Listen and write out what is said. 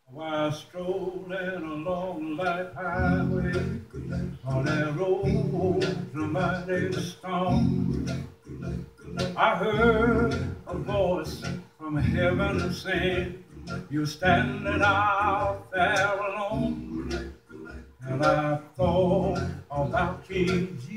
While strolling along that highway, on that road to mighty storm, I heard a voice from heaven saying, "You're standing out there alone." And I thought about King